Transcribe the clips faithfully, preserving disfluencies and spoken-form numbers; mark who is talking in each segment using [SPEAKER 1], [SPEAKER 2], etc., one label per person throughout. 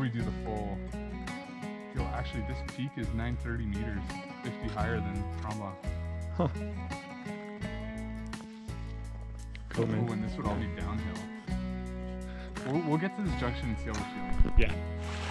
[SPEAKER 1] we do the full. Yo, actually, this peak is nine thirty meters, fifty higher than Tremblant.
[SPEAKER 2] Huh. Cool, man.
[SPEAKER 1] Oh, and this would all be downhill. We'll, we'll get to this junction and see how we're feeling.
[SPEAKER 2] Yeah.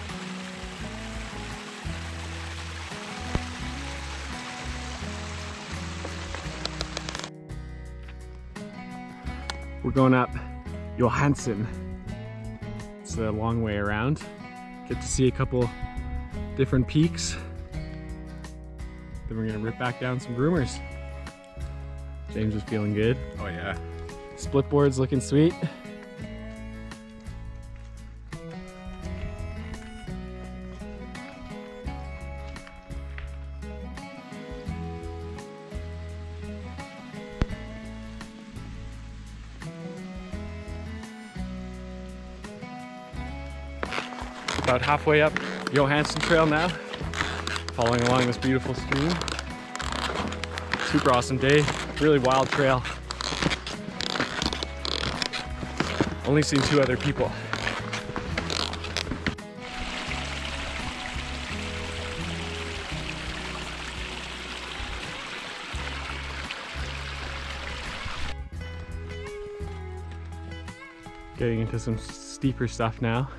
[SPEAKER 2] We're going up Johannsen. It's a long way around. Get to see a couple different peaks. Then we're gonna rip back down some groomers. James is feeling good.
[SPEAKER 1] Oh yeah.
[SPEAKER 2] Splitboard's looking sweet. About halfway up Johannsen Trail now, following along this beautiful stream. Super awesome day, really wild trail. Only seen two other people. Getting into some steeper stuff now.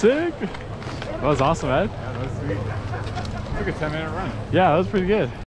[SPEAKER 2] Sick. That was awesome, Ed.
[SPEAKER 1] Yeah, that was sweet. Took a ten minute run.
[SPEAKER 2] Yeah, that was pretty good.